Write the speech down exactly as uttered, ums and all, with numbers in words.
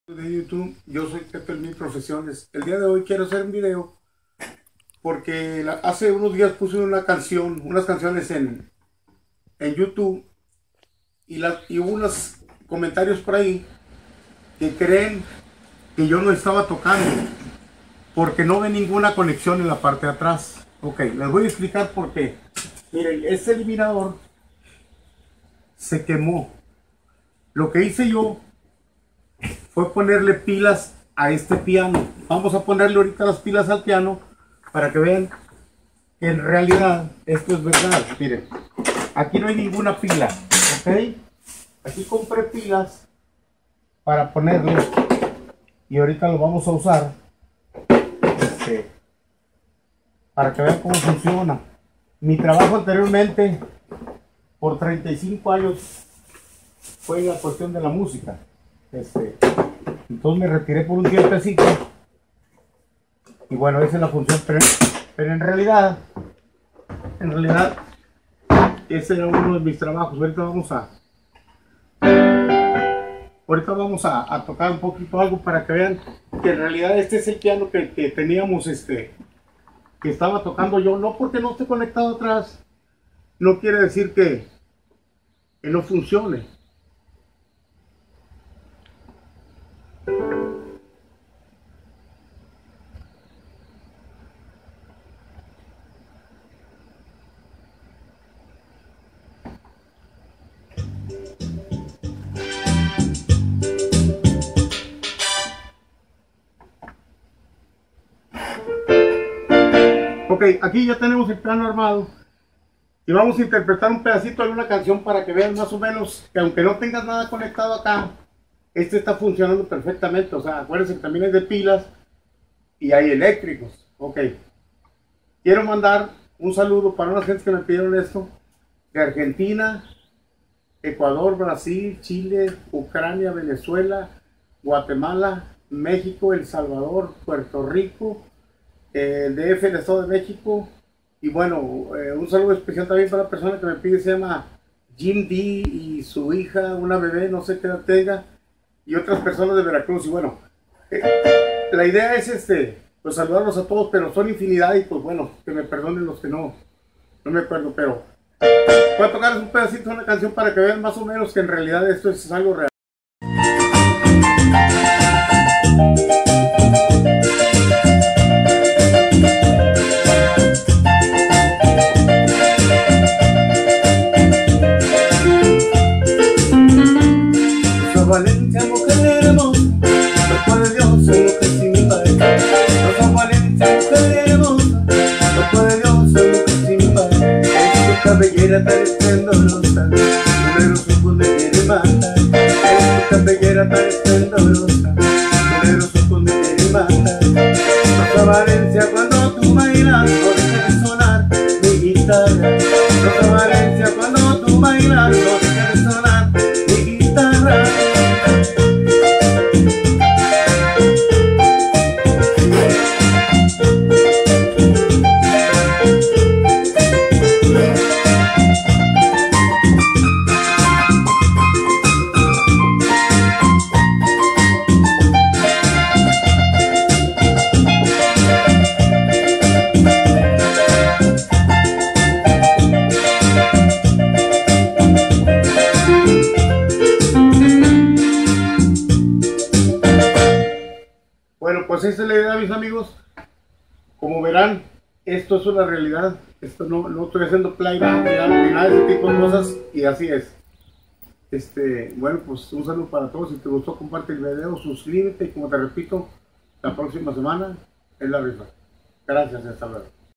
De YouTube, yo soy Pepe Mil Profesiones. El día de hoy quiero hacer un video porque la, hace unos días puse una canción, unas canciones en, en YouTube y, la, y hubo unos comentarios por ahí que creen que yo no estaba tocando porque no ve ninguna conexión en la parte de atrás. Ok, les voy a explicar por qué. Miren, este eliminador se quemó. Lo que hice yo fue ponerle pilas a este piano. Vamos a ponerle ahorita las pilas al piano para que vean que en realidad esto es verdad. Miren, aquí no hay ninguna pila, ok. Aquí compré pilas para ponerle y ahorita lo vamos a usar este, para que vean cómo funciona. Mi trabajo anteriormente por treinta y cinco años fue la cuestión de la música. Este, entonces me retiré por un tiempecito y bueno, esa es la función, pero, pero en realidad en realidad ese era uno de mis trabajos. Ahorita vamos a ahorita vamos a, a tocar un poquito algo para que vean que en realidad este es el piano que, que teníamos, este que estaba tocando yo. No porque no esté conectado atrás no quiere decir que, que no funcione. Ok, aquí ya tenemos el piano armado y vamos a interpretar un pedacito de una canción para que vean más o menos que aunque no tengas nada conectado acá, este está funcionando perfectamente. O sea, acuérdense que también es de pilas y hay eléctricos. Ok, quiero mandar un saludo para unas gentes que me pidieron esto de Argentina, Ecuador, Brasil, Chile, Ucrania, Venezuela, Guatemala, México, El Salvador, Puerto Rico, el D F, el Estado de México, y bueno, eh, un saludo especial también para la persona que me pide, se llama Jim D, y su hija, una bebé, no sé qué edad tenga, y otras personas de Veracruz. Y bueno, eh, la idea es este, pues saludarlos a todos, pero son infinidad y pues bueno, que me perdonen los que no, no me acuerdo, pero voy a tocarles un pedacito de una canción para que vean más o menos que en realidad esto es algo real. Valencia, mujer hermosa, loco de Dios, enloquecí mi país. Rosa Valencia, mujer hermosa, loco de Dios, enloquecí mi país. Es tu cabellera tan esplendorosa, tu negro ojos me quiere matar. Es tu cabellera tan esplendorosa, tu negro ojos me quiere matar. Rosa Valencia, cuando tú bailas, no dejes de sonar mi guitarra. Rosa Valencia, cuando tú bailas, no dejes de sonar mi guitarra. Bueno, pues esa es la idea, mis amigos. Como verán, esto es una realidad. Esto no, no estoy haciendo playback ni nada de ese tipo de cosas, y así es. Este, bueno, pues un saludo para todos. Si te gustó, comparte el video, suscríbete y como te repito, la próxima semana es la rifa. Gracias, hasta luego.